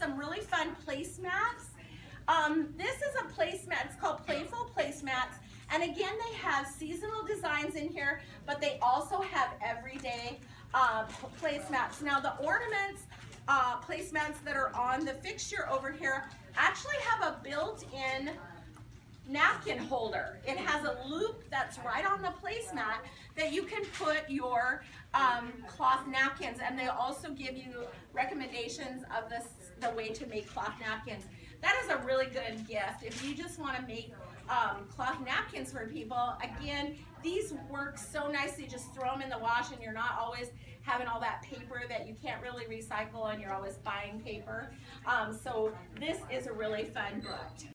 some really fun placemats. This is a placemat, it's called Playful Placemats. And again, they have seasonal designs in here, but they also have everyday placemats. Now the ornaments placemats that are on the fixture over here actually have a built-in napkin holder. It has a loop that's right on the placemat that you can put your cloth napkins, and they also give you recommendations of the way to make cloth napkins. That is a really good gift if you just want to make cloth napkins for people. Again, these work so nicely. Just throw them in the wash and you're not always having all that paper that you can't really recycle and you're always buying paper. So this is a really fun book.